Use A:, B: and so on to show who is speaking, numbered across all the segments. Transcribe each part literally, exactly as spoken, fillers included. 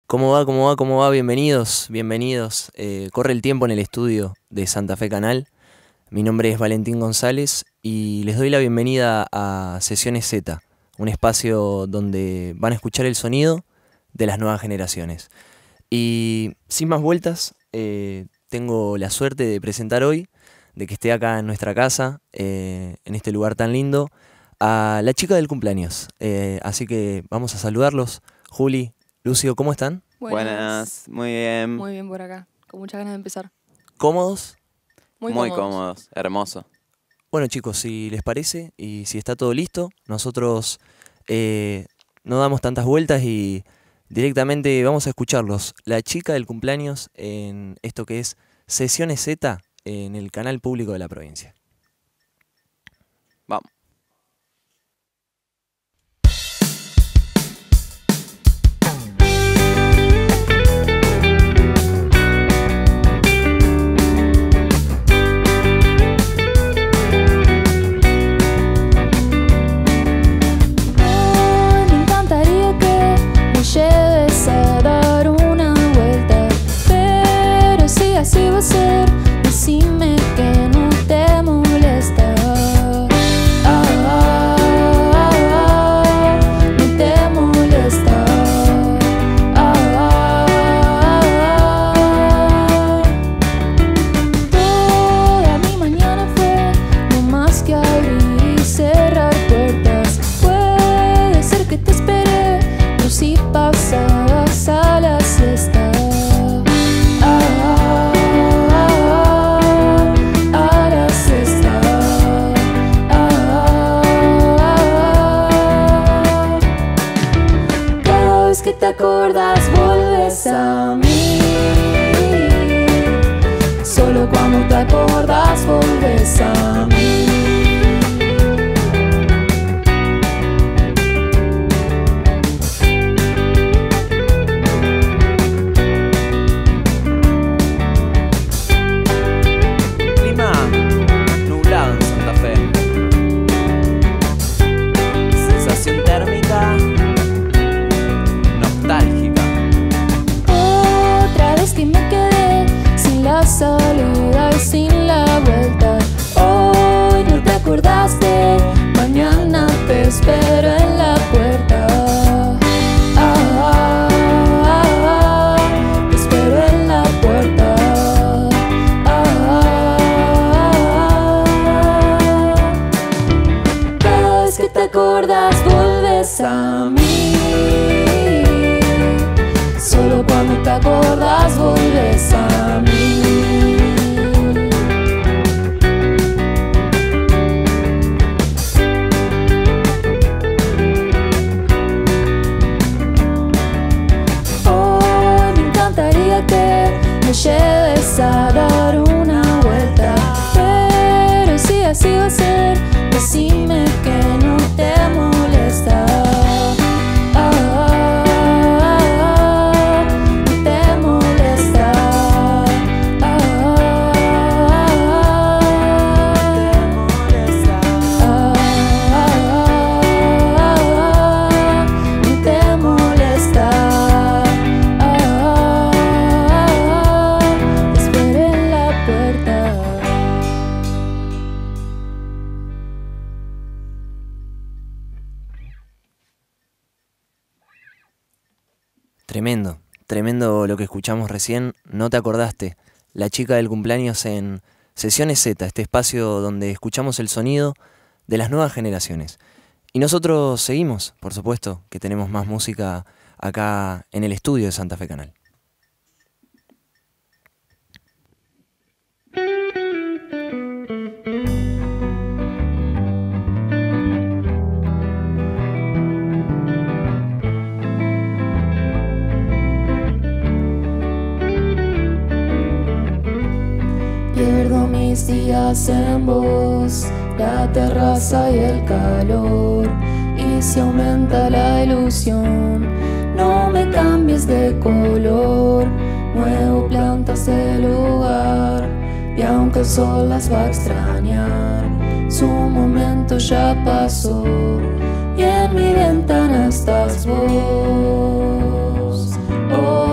A: ¿Cómo va? ¿Cómo va? ¿Cómo va? Bienvenidos, bienvenidos. Eh, corre el tiempo en el estudio de Santa Fe Canal. Mi nombre es Valentín González y les doy la bienvenida a Sesiones Z, un espacio donde van a escuchar el sonido de las nuevas generaciones. Y sin más vueltas, eh, tengo la suerte de presentar hoy, de que esté acá en nuestra casa, eh, en este lugar tan lindo, a la chica del cumpleaños. Eh, así que vamos a saludarlos. Juli, Lucio, ¿cómo están?
B: Buenas.
C: Buenas, muy bien.
B: Muy bien por acá, con muchas ganas de empezar.
A: ¿Cómodos?
B: Muy,
C: Muy
B: cómodos.
C: cómodos, hermoso.
A: Bueno chicos, si les parece y si está todo listo, nosotros eh, no damos tantas vueltas y directamente vamos a escucharlos. La chica del cumpleaños en esto que es Sesiones Z en el canal público de la provincia.
C: Vamos.
D: Lleves a dar una vuelta, pero si así va a ser, decime que no te molesta. Ah, ah, ah, no te molesta. Ah, ah, ah. Toda mi mañana fue no más que abrir y cerrar puertas. Puede ser que te esperé, pero si pasabas a la siesta. Ah, ah, ah, a la siesta. Ah, ah, ah. Cada vez que te acordas volves a mí. Solo cuando te acordas volves a mí. Salida y sin la vuelta. Hoy no te acordaste, mañana te espero en la puerta. Ah, ah, ah, ah, te espero en la puerta. Ah, ah, ah. Cada vez que te acordas vuelves a mí. Solo cuando te acordas volves a mí. Hoy me encantaría que me lleves a dar una vuelta, pero si así va a ser, decime que no te molesta.
A: Tremendo, tremendo lo que escuchamos recién. No te acordaste, la chica del cumpleaños en Sesiones Z, este espacio donde escuchamos el sonido de las nuevas generaciones. Y nosotros seguimos, por supuesto, que tenemos más música acá en el estudio de Santa Fe Canal.
D: Pierdo mis días en vos, la terraza y el calor, y se aumenta la ilusión. No me cambies de color, muevo plantas del lugar, y aunque el sol las va a extrañar, su momento ya pasó, y en mi ventana estás vos. Oh,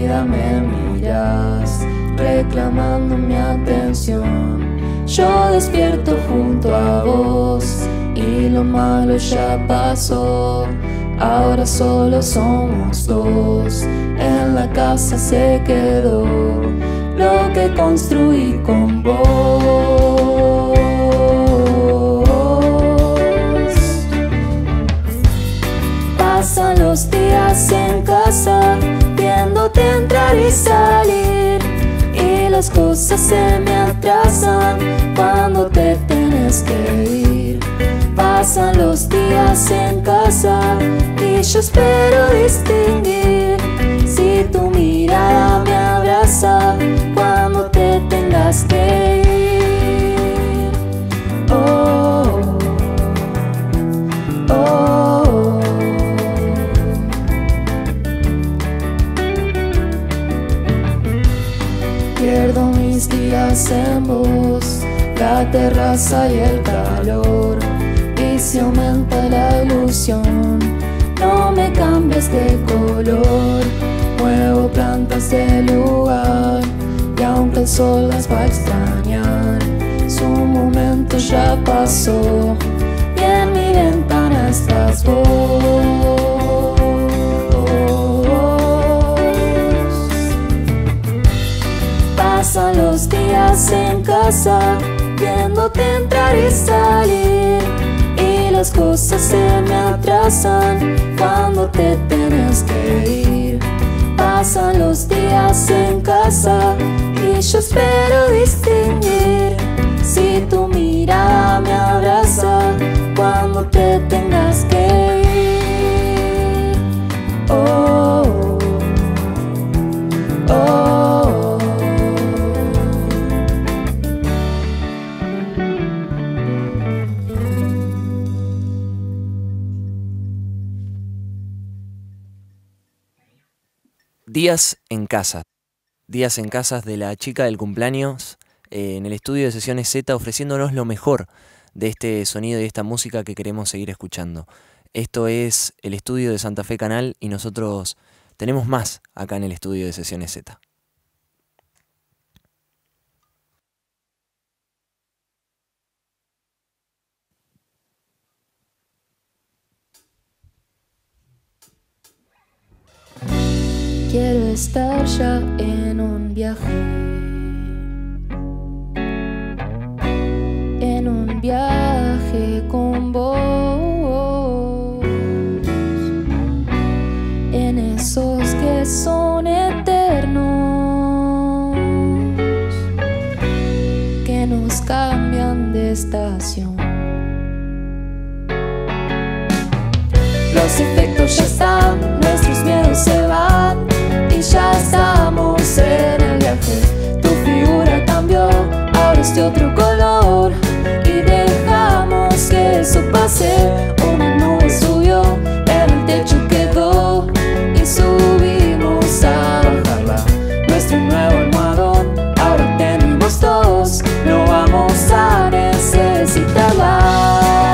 D: vida me miras, reclamando mi atención. Yo despierto junto a vos y lo malo ya pasó. Ahora solo somos dos, en la casa se quedó lo que construí con vos. Pasan los días en casa, viéndote entrar y salir, y las cosas se me atrasan cuando te tienes que ir. Pasan los días en casa y yo espero distinguir si tu mirada me abraza cuando te tengas que ir. Oh, oh, oh. Pierdo mis días en vos, la terraza y el calor, y se aumenta la ilusión. No me cambies de color, muevo plantas de lugar, y aunque el sol las va a extrañar, su momento ya pasó, y en mi ventana estás vos. Pasan los días en casa, viéndote entrar y salir, y las cosas se me atrasan cuando te tienes que ir. Pasan los días en casa y yo espero distinguir si tu mirada me abraza cuando te tengas que ir. Oh, oh, oh.
A: Días en casa. Días en casas de la chica del cumpleaños, eh, en el estudio de Sesiones Z, ofreciéndonos lo mejor de este sonido y esta música que queremos seguir escuchando. Esto es el estudio de Santa Fe Canal y nosotros tenemos más acá en el estudio de Sesiones Z.
D: Quiero estar ya en un viaje, en un viaje con vos, en esos que son eternos, que nos cambian de estación. Los efectos ya están, nuestros miedos se van, y ya estamos en el viaje. Tu figura cambió, ahora es de otro color, y dejamos que eso pase. Una nube subió, en el techo quedó, y subimos a bajarla. Nuestro nuevo almohadón, ahora tenemos dos, no vamos a necesitarla.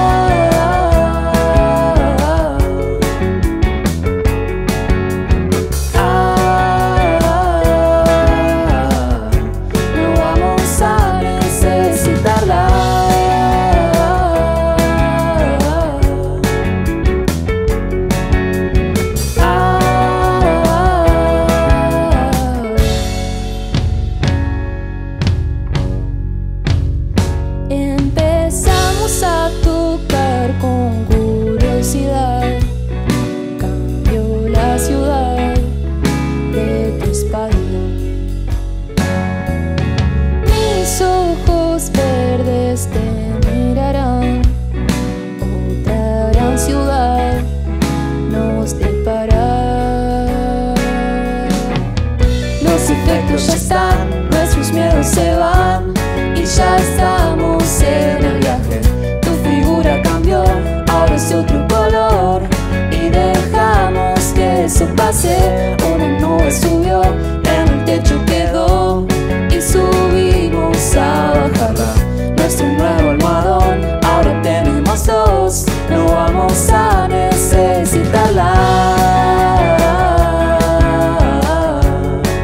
D: Ya están, nuestros miedos se van, y ya estamos en el viaje. Tu figura cambió, ahora es de otro color, y dejamos que eso pase. Una nube subió, en el techo quedó, y subimos a bajarla. Nuestro nuevo almohadón, ahora tenemos dos, no vamos a necesitarla.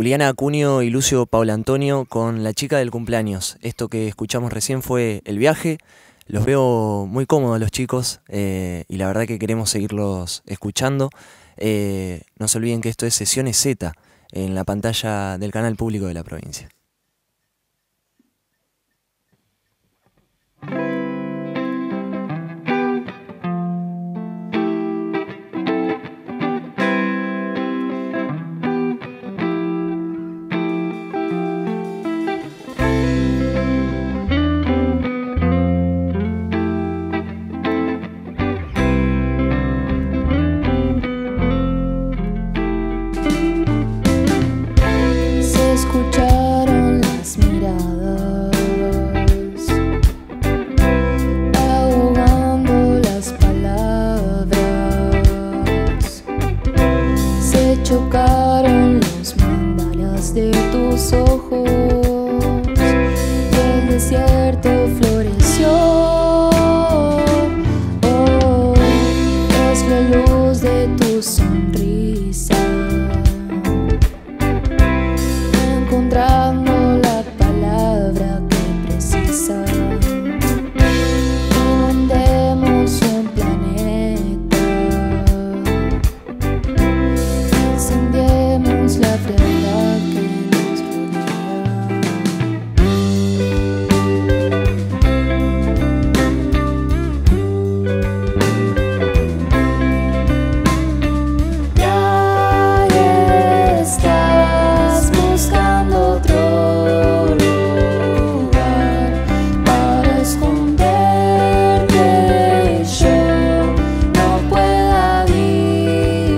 A: Juliana Acuño y Lucio Paulantonio con La chica del cumpleaños. Esto que escuchamos recién fue El viaje. Los veo muy cómodos los chicos eh, y la verdad que queremos seguirlos escuchando. Eh, no se olviden que esto es Sesiones Z en la pantalla del canal público de la provincia.
D: Escucharon las miradas, ahogando las palabras. Se chocaron los mandalas de tus ojos y el desierto floreció. Oh, es la luz de tu sonrisa, encontrando la palabra que precisa. Inundemos un planeta, incendiemos la frialdad que nos rodea. Ya estás buscando otro lugar para esconderte, yo no puedo adivinar.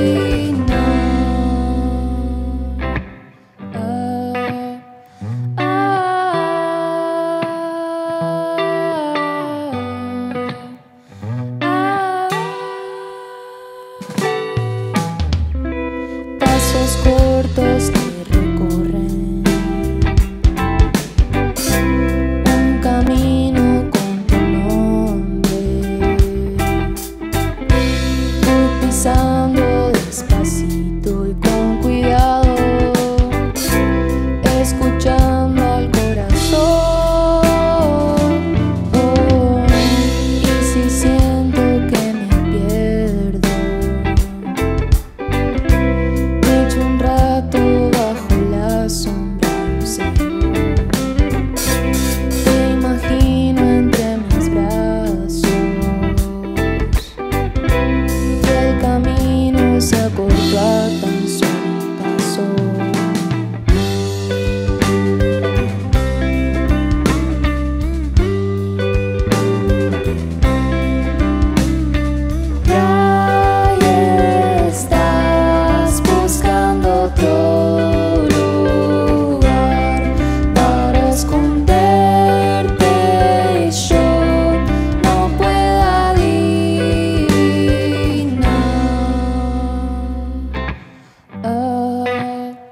D: Ah, ah, ah. Pasos cortos que recorren un camino con tu nombre, tú pisando despacito y con cuidado, escuchando al corazón. Oh, y si siento que me pierdo, me echo un rato bajo la sombra de un cerro. Te imagino entre mis brazos y el camino se acortó a tan solo un paso. Ya estás buscando otro lugar para esconderte, yo no puedo adivinar. Ah,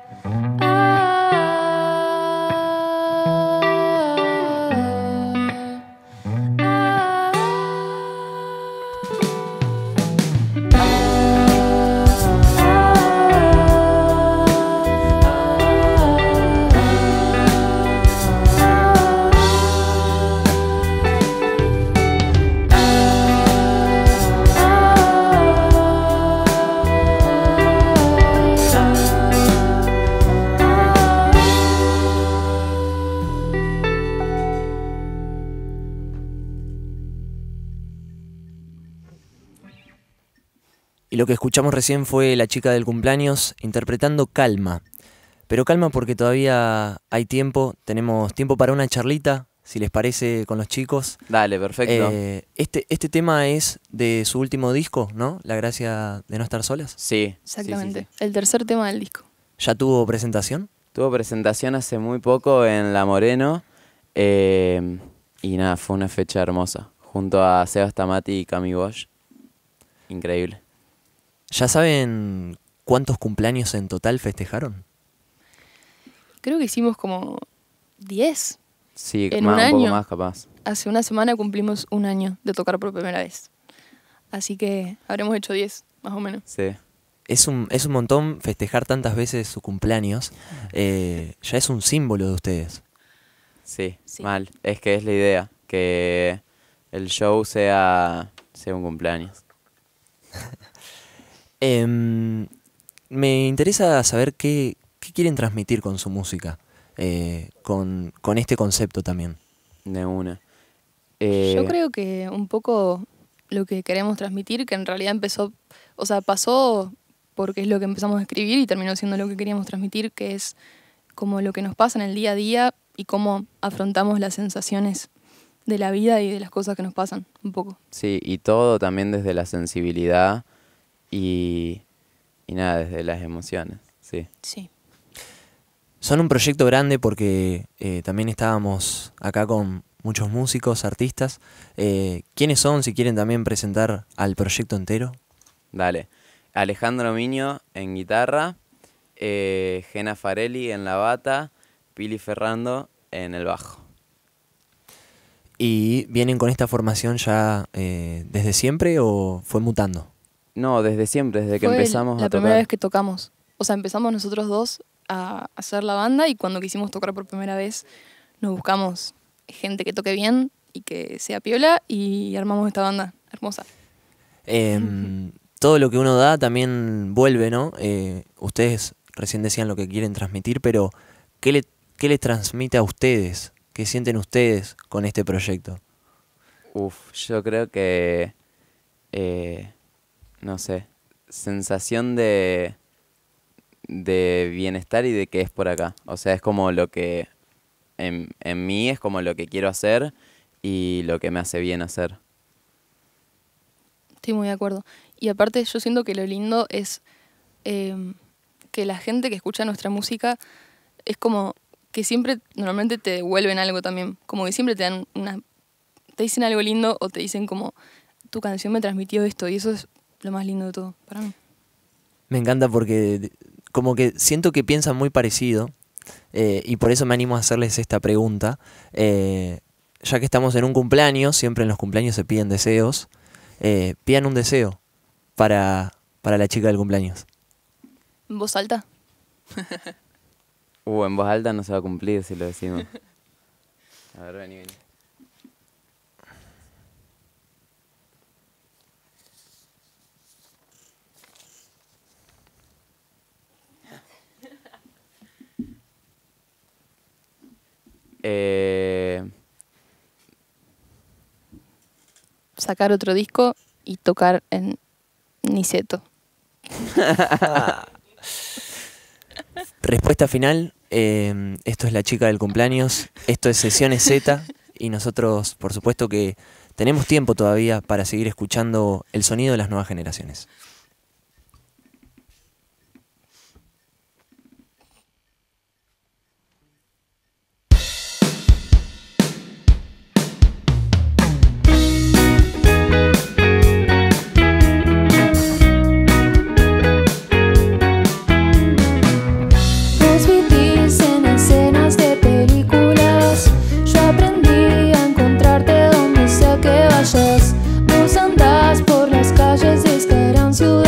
A: Y lo que escuchamos recién fue La chica del cumpleaños interpretando Calma. Pero calma porque todavía hay tiempo, tenemos tiempo para una charlita, si les parece, con los chicos.
C: Dale, perfecto.
A: Eh, este, este tema es de su último disco, ¿no? La gracia de no estar solas.
C: Sí.
B: Exactamente.
C: sí, sí, sí.
B: El tercer tema del disco.
A: ¿Ya tuvo presentación?
C: Tuvo presentación hace muy poco en La Moreno. eh, y nada, fue una fecha hermosa. Junto a Sebas Tamati y Cami Bosch. Increíble.
A: ¿Ya saben cuántos cumpleaños en total festejaron?
B: Creo que hicimos como diez.
C: Sí,
B: En
C: más,
B: un
C: un, poco
B: año.
C: más capaz.
B: Hace una semana cumplimos un año de tocar por primera vez. Así que habremos hecho diez, más o menos.
C: Sí.
A: es un, es un montón festejar tantas veces su cumpleaños. Eh, ya es un símbolo de ustedes.
C: Sí,
B: Sí.
C: mal. Es que es la idea, que el show sea, sea un cumpleaños.
A: Em, me interesa saber qué, qué quieren transmitir con su música, eh, con, con este concepto también.
C: De una. Eh,
B: Yo creo que un poco lo que queremos transmitir, que en realidad empezó, o sea, pasó porque es lo que empezamos a escribir y terminó siendo lo que queríamos transmitir, que es como lo que nos pasa en el día a día y cómo afrontamos las sensaciones de la vida y de las cosas que nos pasan, un poco.
C: Sí, y todo también desde la sensibilidad y, y nada, desde las emociones, sí.
B: Sí.
A: Son un proyecto grande porque eh, también estábamos acá con muchos músicos, artistas. Eh, ¿Quiénes son? Si quieren también presentar al proyecto entero.
C: Dale. Alejandro Miño en guitarra, eh, Gena Farelli en la bata, Pili Ferrando en el bajo.
A: ¿Y vienen con esta formación ya eh, desde siempre o fue mutando?
C: No, desde siempre, desde que
B: Fue el-
C: empezamos
B: la
C: a
B: primera
C: tocar.
B: vez que tocamos. O sea, empezamos nosotros dos a hacer la banda y cuando quisimos tocar por primera vez nos buscamos gente que toque bien y que sea piola y armamos esta banda hermosa.
A: Em, todo lo que uno da también vuelve, ¿no? Eh, ustedes recién decían lo que quieren transmitir, pero ¿qué, le, qué les transmite a ustedes? ¿Qué sienten ustedes con este proyecto?
C: Uf, yo creo que, eh, no sé, sensación de, de bienestar y de que es por acá. O sea, es como lo que, en, en mí es como lo que quiero hacer y lo que me hace bien hacer.
B: Estoy muy de acuerdo. Y aparte yo siento que lo lindo es eh, que la gente que escucha nuestra música es como que siempre normalmente te devuelven algo también. Como que siempre te dan una... te dicen algo lindo o te dicen como tu canción me transmitió esto y eso es lo más lindo de todo para mí.
A: Me encanta porque como que siento que piensan muy parecido eh, y por eso me animo a hacerles esta pregunta. Eh, ya que estamos en un cumpleaños, siempre en los cumpleaños se piden deseos. Eh, pidan un deseo para, para la chica del cumpleaños.
B: ¿En voz alta?
C: Uh, en voz alta no se va a cumplir si lo decimos. A ver, vení, vení. Eh,
B: Sacar otro disco y tocar en Niceto.
A: Respuesta final, eh, esto es la chica del cumpleaños, esto es Sesiones Z y nosotros por supuesto que tenemos tiempo todavía para seguir escuchando el sonido de las nuevas generaciones.
D: Vos vivís en escenas de películas. Yo aprendí a encontrarte donde sea que vayas. Vos andás por las calles de esta gran ciudad.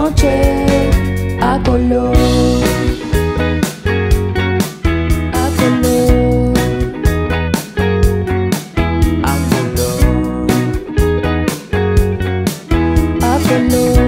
D: noche a color, a color,
C: A color.
D: a color.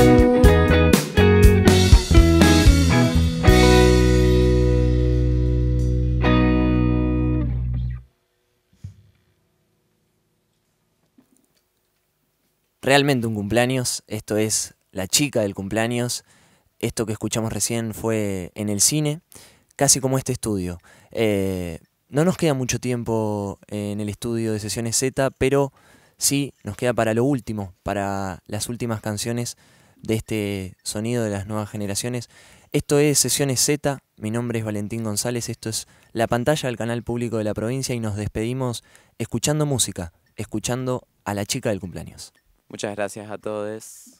A: Realmente un cumpleaños, esto es la chica del cumpleaños, esto que escuchamos recién fue en el cine, casi como este estudio. Eh, no nos queda mucho tiempo en el estudio de Sesiones Z, pero sí nos queda para lo último, para las últimas canciones de este sonido de las nuevas generaciones. Esto es Sesiones Z, mi nombre es Valentín González, esto es la pantalla del canal público de la provincia y nos despedimos escuchando música, escuchando a la chica del cumpleaños.
C: Muchas gracias a todos.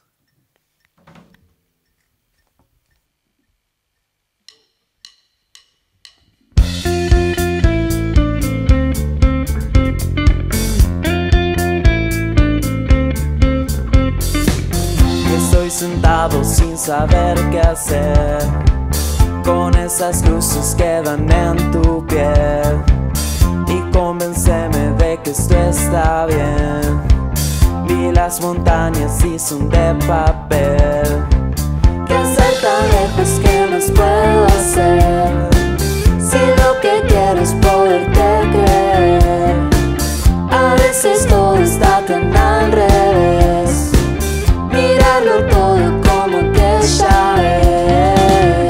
E: Estoy sentado sin saber qué hacer con esas luces que dan en tu piel y convénceme de que esto está bien. Vi las montañas y son de papel.
D: ¿Qué hacer tan lejos? ¿Qué más puedo hacer? Si lo que quiero es poderte creer. A veces todo está tan al revés. Mirarlo todo como aquella vez.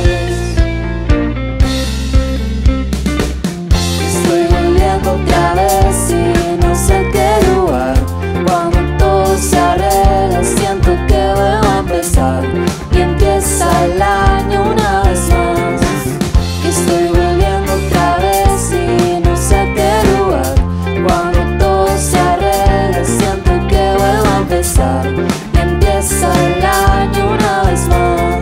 D: Estoy volviendo otra vez y no sé en qué lugar. Cuando todo se arregla siento que vuelvo a empezar y empieza el año una vez más. Estoy volviendo otra vez y no sé en qué lugar. Cuando todo se arregla siento que vuelvo a empezar y empieza el año una vez más.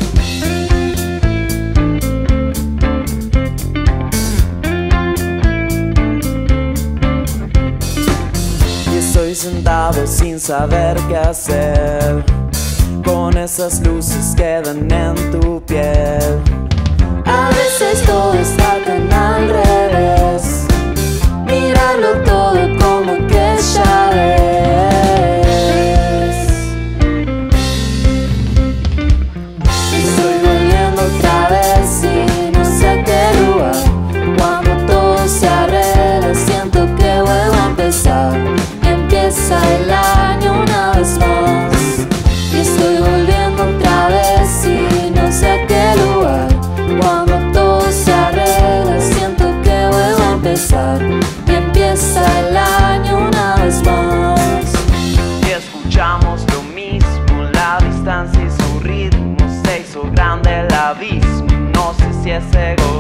E: Y estoy sentado sin saber qué hacer con esas luces que dan en tu piel.
D: A veces todo está tan al revés. Mirarlo todo como aquella vez. Estoy volviendo otra vez y no sé a qué lugar. Cuando todo se arregla siento que vuelvo a empezar y empieza el año una vez más. Y estoy volviendo otra vez y no sé a qué lugar. Cuando todo se arregla siento que vuelvo a empezar y empieza el año una vez más.
E: Y escuchamos lo mismo, la distancia y su ritmo se hizo grande el abismo. No sé si es egoísmo